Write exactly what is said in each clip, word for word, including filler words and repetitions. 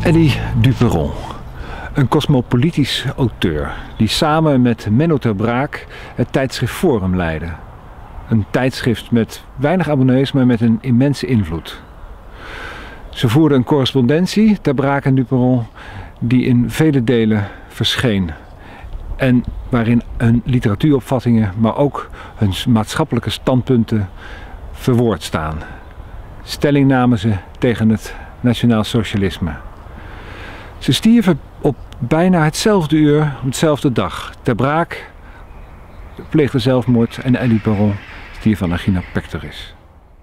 Eddy Duperon, een cosmopolitisch auteur die samen met Menno ter Braak het tijdschrift Forum leidde. Een tijdschrift met weinig abonnees, maar met een immense invloed. Ze voerden een correspondentie, ter Braak en Duperon, die in vele delen verscheen. En waarin hun literatuuropvattingen, maar ook hun maatschappelijke standpunten verwoord staan. Stelling namen ze tegen het nationaal socialisme. Ze stierven op bijna hetzelfde uur, op hetzelfde dag. Ter Braak pleegde zelfmoord en Eddy Duperon stierf aan angina pectoris.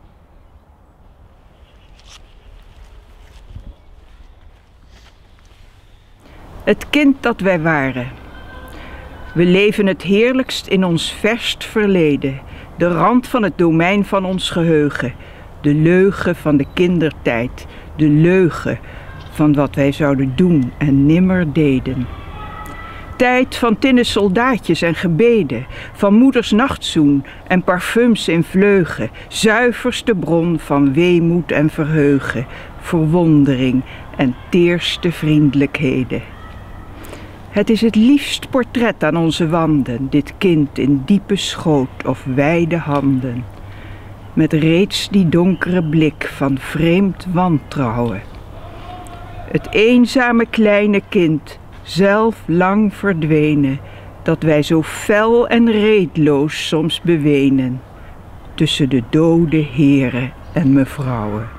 Het kind dat wij waren. We leven het heerlijkst in ons verst verleden, de rand van het domein van ons geheugen, de leugen van de kindertijd, de leugen van wat wij zouden doen en nimmer deden. Tijd van tinnen soldaatjes en gebeden, van moeders nachtzoen en parfums in vleugen, zuiverste bron van weemoed en verheugen, verwondering en teerste vriendelijkheden. Het is het liefst portret aan onze wanden, dit kind in diepe schoot of wijde handen, met reeds die donkere blik van vreemd wantrouwen. Het eenzame kleine kind, zelf lang verdwenen, dat wij zo fel en reedloos soms bewenen, tussen de dode heren en mevrouwen.